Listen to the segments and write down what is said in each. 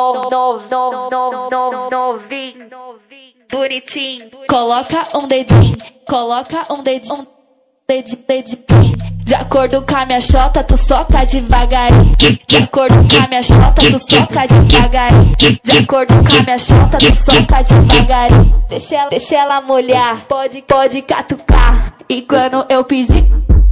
novinho, bonitinho. Coloca um dedinho, dedinho. De acordo com a minha xota, tu soca devagarinho. De acordo com a minha xota, tu soca devagarinho. De acordo com a minha xota, tu soca devagarinho. Deixa ela molhar, pode catucar. E quando eu pedir,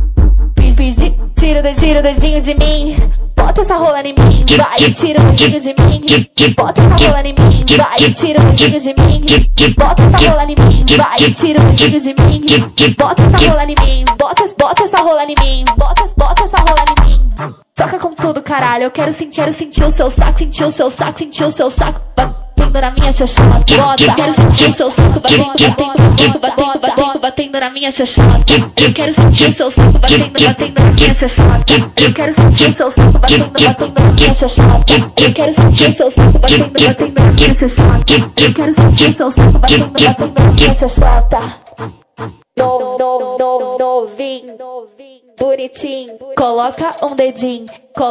tira o dedinho de mim. Bota essa rola em mim, vai, tira o dedinho de mim. Bota essa rola em mim, vai, tira o dedinho de mim. Bota essa rola em mim, vai, tira o dedinho de mim. Bota essa rola em mim, bota essa rola em mim, bota essa rola em mim. Toca com tudo, caralho, eu quero sentir o seu saco, sentir o seu saco. Batendo na minha xoxota, bota. Quero sentir o seu saco batendo na minha xoxota. Eu quero sentir o seu saco batendo na minha xoxota. Eu quero sentir o seu saco batendo na minha xoxota. Eu quero sentir o seu saco batendo na minha xoxota. Eu quero sentir o seu saco batendo na minha xoxota. Novinho, bonitinho. Coloca um dedinho,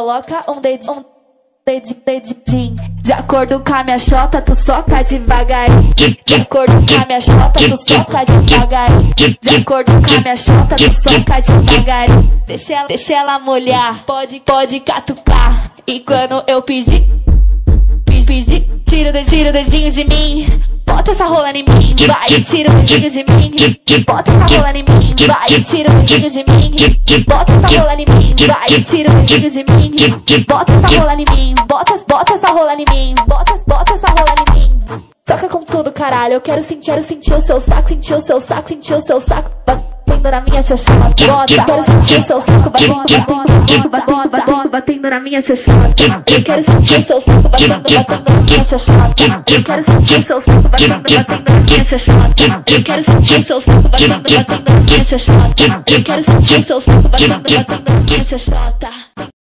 dedinho. De acordo com a minha xota, tu soca devagarinho. De acordo com a minha xota, tu soca devagarinho. De acordo com a minha xota, tu soca devagarinho. Deixa ela molhar, pode catucar. E quando eu pedir, tira o dedinho de mim. Bota essa rola em mim, vai, tira o dedinho de mim. Bota essa rola em mim, vai, tira o dedinho de mim. Bota essa rola em mim, vai, tira o dedinho de mim. Bota essa rola em mim, bota essa rola em mim, bota essa rola em mim. Toca com tudo, caralho, eu quero sentir o seu saco, sentir o seu saco. Batendo na minha xoxota, bota. Quero sentir o seu saco batendo na minha xoxota. Eu quero sentir o seu saco batendo na minha xoxota. Eu quero sentir o seu saco batendo na minha xoxota. Eu quero sentir o seu saco batendo na minha xoxota. Eu quero sentir o seu saco batendo na minha xoxota.